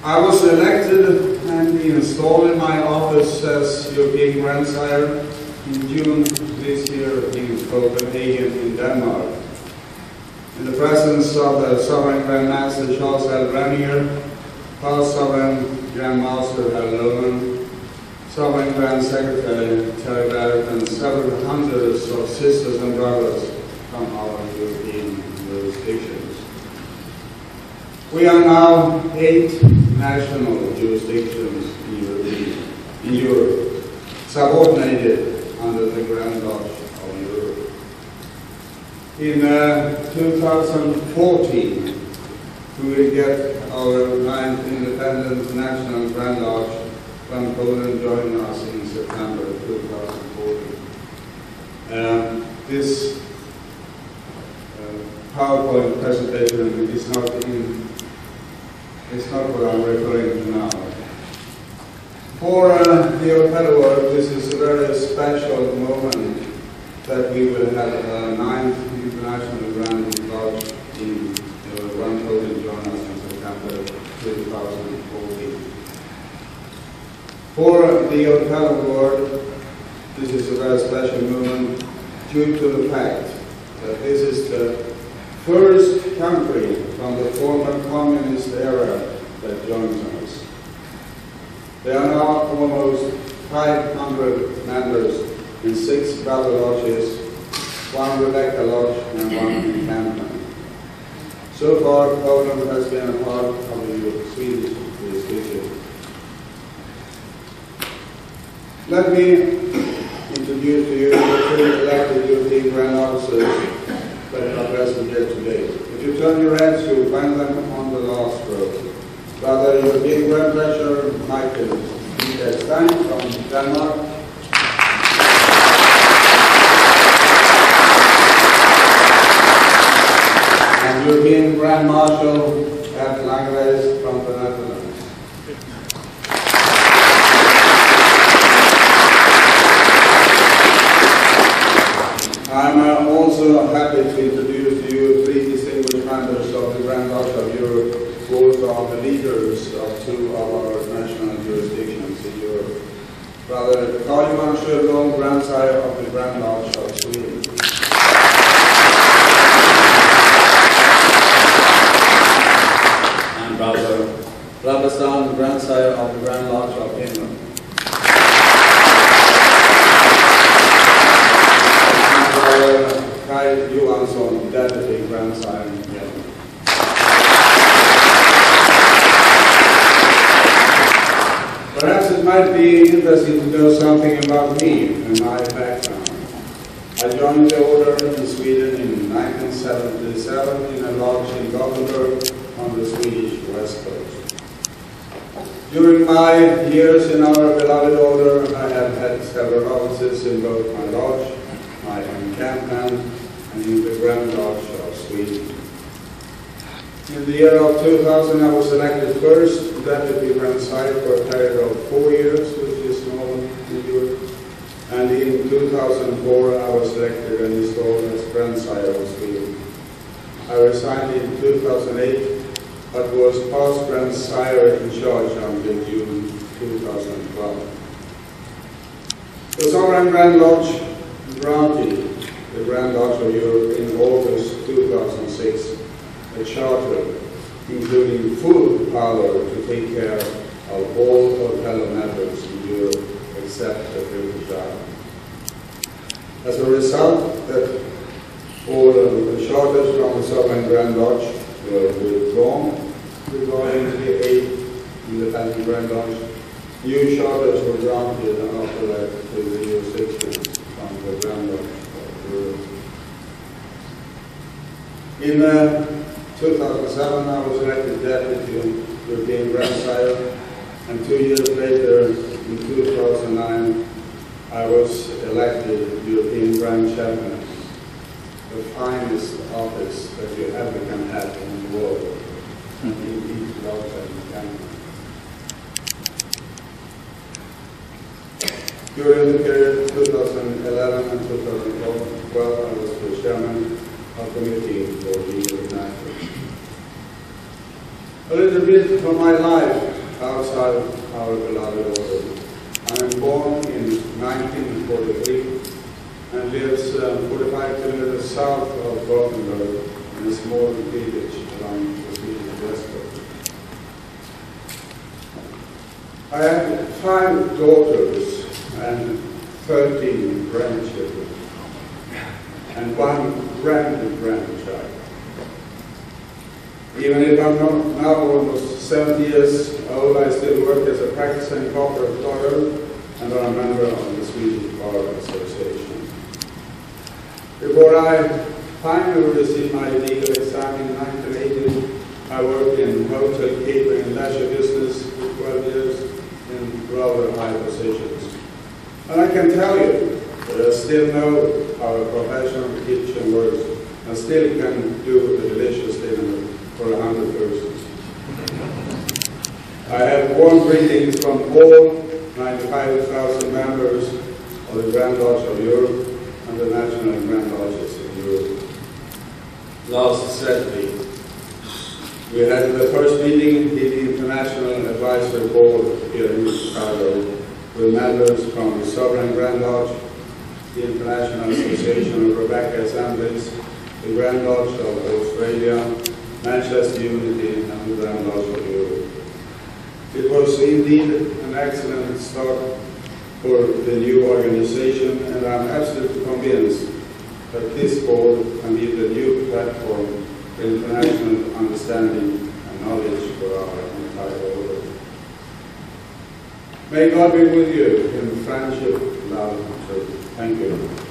I was elected and installed in my office as European Grand Sire in June this year in Copenhagen in Denmark. In the presence of the Sovereign Grand Master Charles L. Renier, Past Sovereign Grand Master Herr Lohmann, Sovereign Grand Secretary Charitable, and several hundreds of sisters and brothers from our European jurisdictions. We are now 8 national jurisdictions in Europe, subordinated under the Grand Lodge of Europe. In 2014, we will get our 9th independent national Grand Lodge when Poland joined us in September 2014. This PowerPoint presentation is not what I'm referring to now. For the Odd Fellow work, this is a very special moment that we will have a 9th international Grand Lodge in when Poland joined us in September 2014. For the Odd Fellow work, this is a very special moment due to the fact that this is the first country from the former communist era that joins us. There are now almost 500 members in 6 brother lodges, 1 Rebekah lodge and 1 encampment. So far, Poland has been a part of the Swedish jurisdiction. Let me introduce to you the 3 elected European Grand Officers that are present here today. If you turn your heads, you'll find them on the last row. Brother European Grand Treasurer Michael Stein from Denmark. And European Grand Marshal Ed Langreis from the Netherlands. I'm also happy to introduce to you 3 distinguished members of the Grand Lodge of Europe, who are the leaders of 2 of our national jurisdictions in Europe. Brother Carl-Johan Sjöblom, Grand Sire of the Grand Lodge of Sweden. And Brother Rabestan, Grand Sire of the Grand Lodge of Finland. Kai Johansson, Deputy Grand Sire in Finland. Perhaps it might be interesting to know something about me and my background. I joined the order in Sweden in 1977 in a lodge in Gothenburg on the Swedish west coast. During my years in our beloved order, I have had several offices in both my lodge, my encampment, and in the Grand Lodge of Sweden. In the year of 2000, I was elected first Deputy Grand Sire for a period of 4 years, which is normal in Europe. And in 2004, I was elected and installed as Grand Sire of Sweden. I resigned in 2008, but was past Grand Sire in charge until June 2012. The Sovereign Grand Lodge granted the Grand Lodge of Europe in August 2006 a charter including full power to take care of all Odd Fellow members in Europe except the British Isles. As a result, that all of the charters from the Sovereign Grand Lodge were withdrawn regarding the 8th independent Grand Lodge. New charters were granted after that to the jurisdictions from the Grand Lodge of Europe. In 2007, I was elected Deputy European Grand Sire, and 2 years later, in 2009, I was elected European Grand Chaplain, the finest office that you ever can have in the world, in each lodge and encampment. During the period 2011 and 2012, I was the chairman of the committee for the international. A little bit from my life. outside our beloved order. I am born in 1943 and lives 45 kilometers south of Gothenburg in a small village along the Swedish west coast. I have 5 daughters and 13 grandchildren and 1 grandchild. Even if I'm not now almost 70 years old, I still work as a practicing corporate lawyer and I'm a member of the Swedish Bar Association. Before I finally received my legal exam in 1980, I worked in hotel, catering and leisure business for 12 years in rather high positions. And I can tell you that I still know how a professional kitchen works and still can do a delicious dinner for 100 persons. I have warm greetings from all 95,000 members of the Grand Lodge of Europe and the National Grand Lodges of Europe. Lars said we had the first meeting in the International Advisory Board here in Chicago with members from the Sovereign Grand Lodge, the International Association of Rebekahs Assemblies, the Grand Lodge of Australia, Manchester Unity and the Grand Lodge of Europe. It was indeed an excellent start for the new organization, and I'm absolutely convinced that this board can be the new platform for international understanding and knowledge for our entire order. May God be with you in friendship, love, and truth. Thank you.